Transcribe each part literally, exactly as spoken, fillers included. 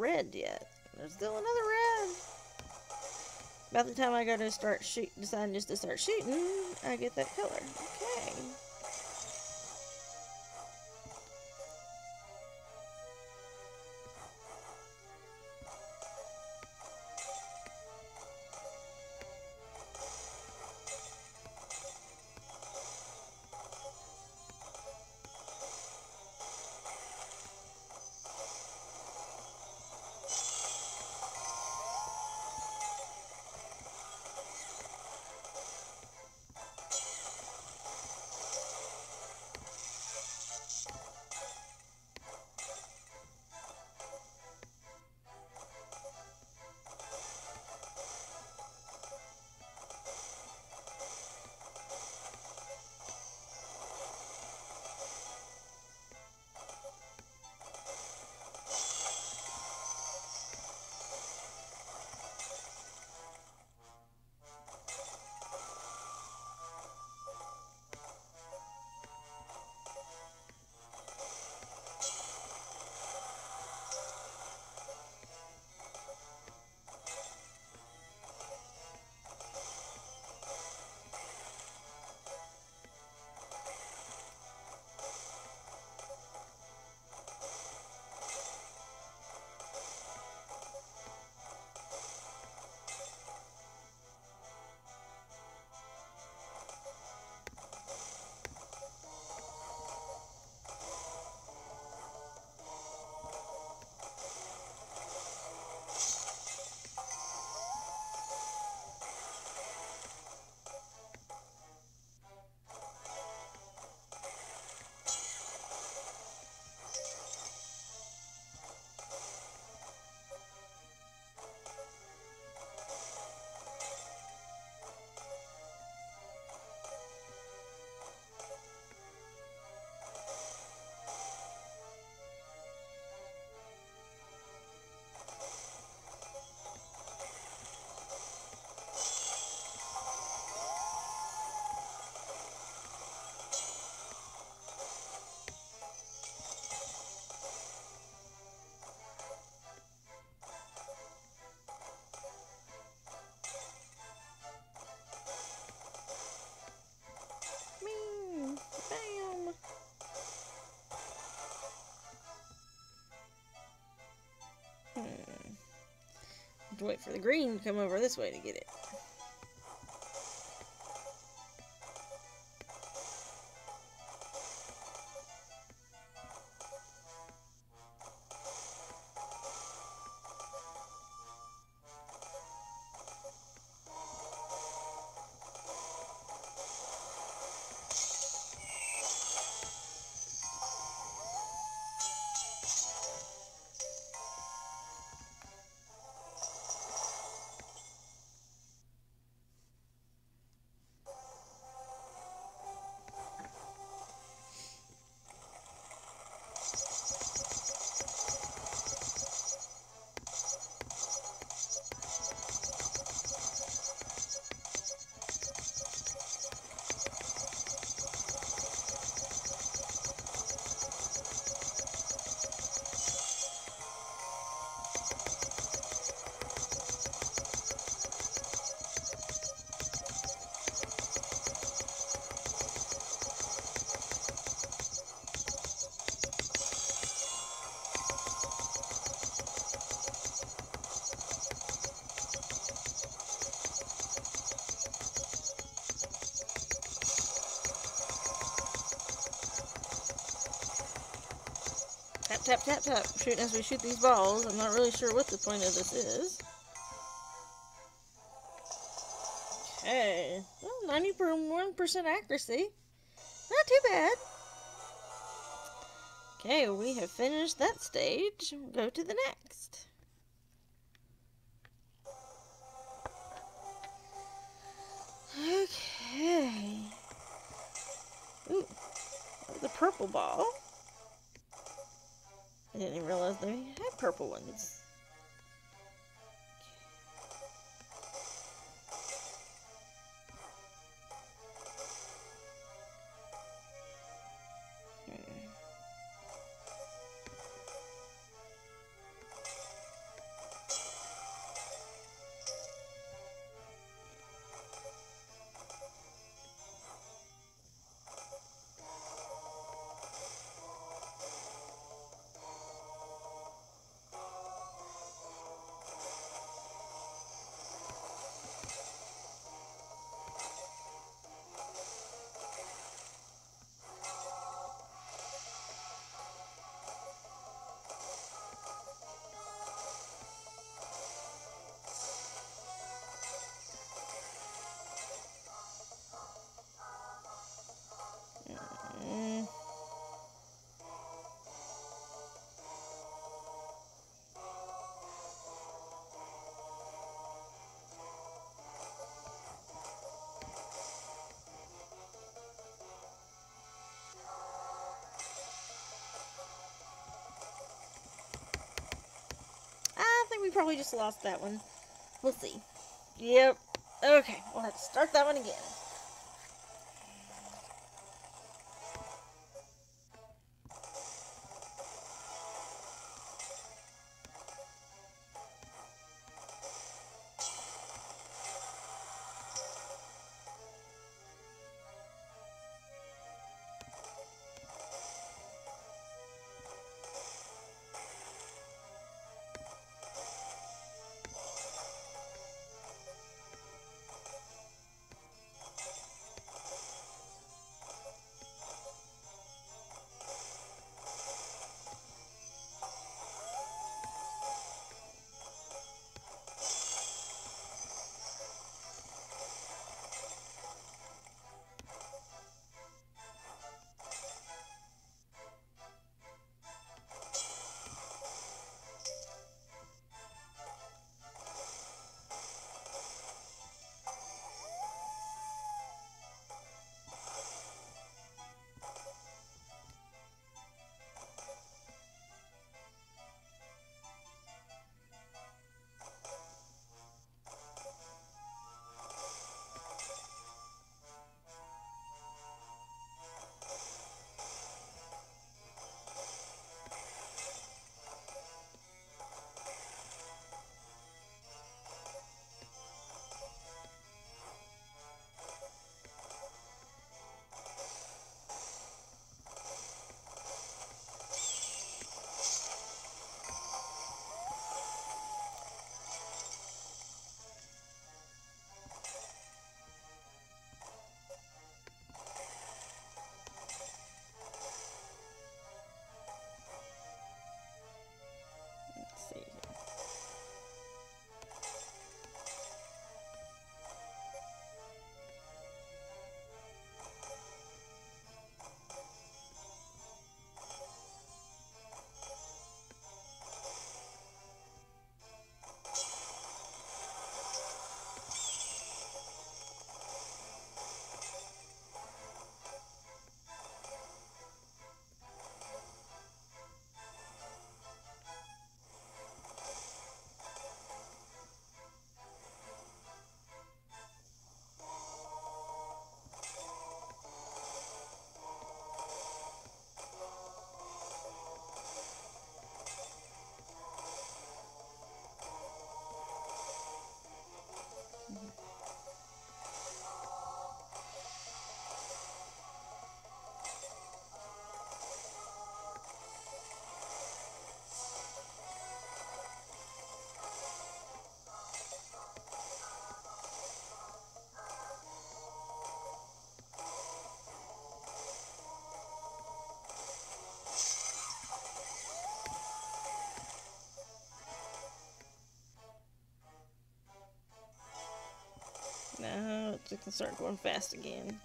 red yet. There's still another red. By the time I go to start shoot, decide just to start shooting, I get that color. Okay. Have to wait for the green to come over this way to get it. Tap, tap, tap, tap. Shooting as we shoot these balls. I'm not really sure what the point of this is. Okay. Well, ninety-one percent accuracy. Not too bad. Okay, we have finished that stage. We'll go to the next. Okay. Ooh. The purple ball. I didn't even realize they had purple ones. probably just lost that one. We'll see. Yep. Okay, we'll have to start that one again. Let's see here. Now it can start going fast again.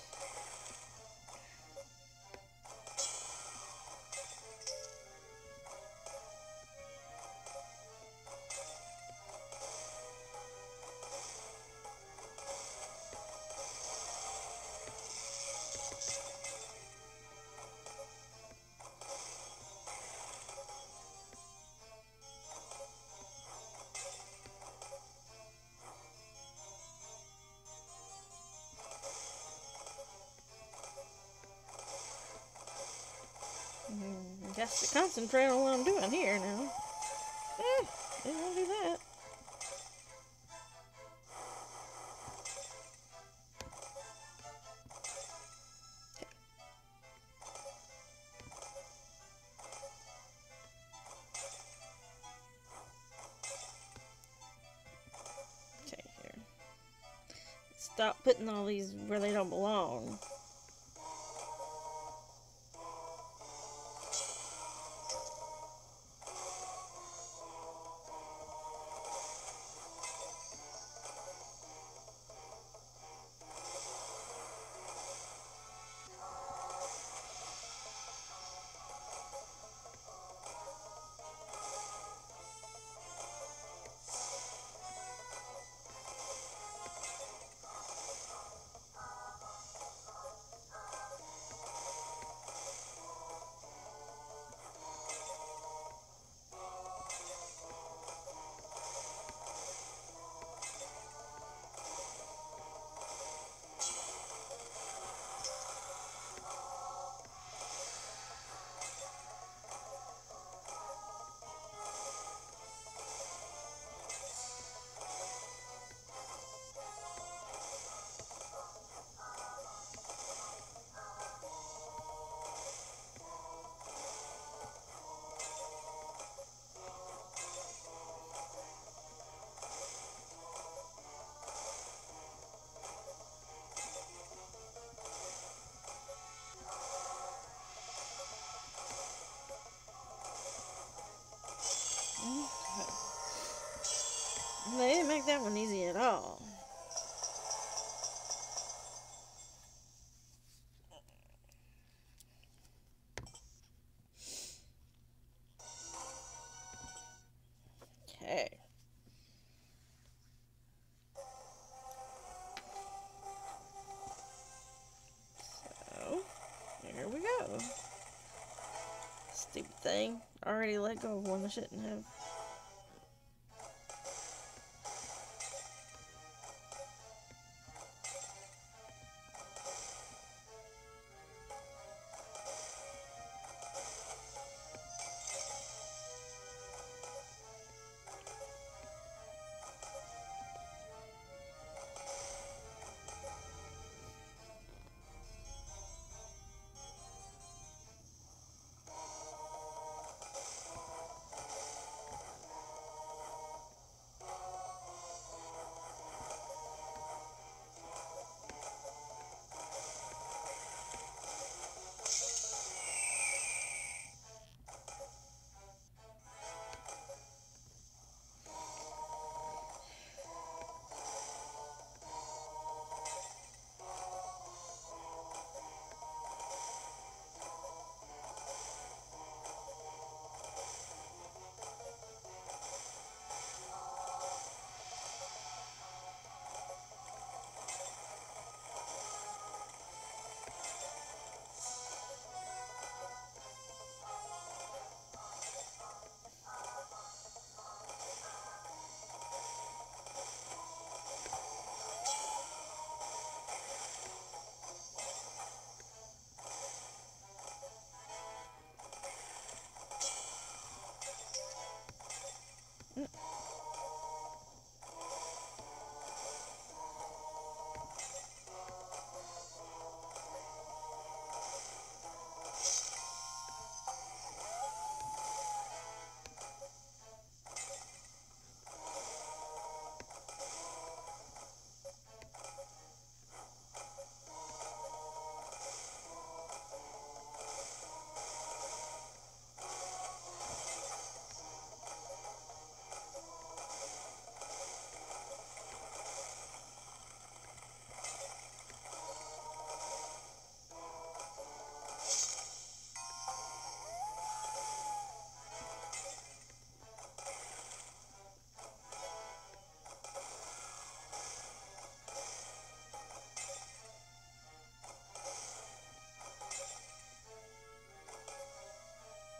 I guess to concentrate on what I'm doing here now. Eh, didn't want to do that. Okay, here. Stop putting all these where they don't belong. make that one easy at all. Okay. So, here we go. Stupid thing. Already let go of one I shouldn't have.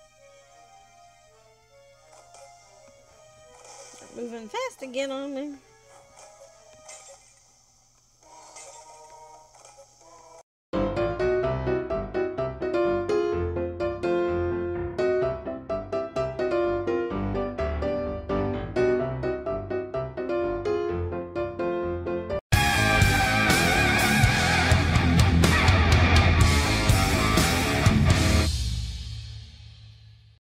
Moving fast again on me.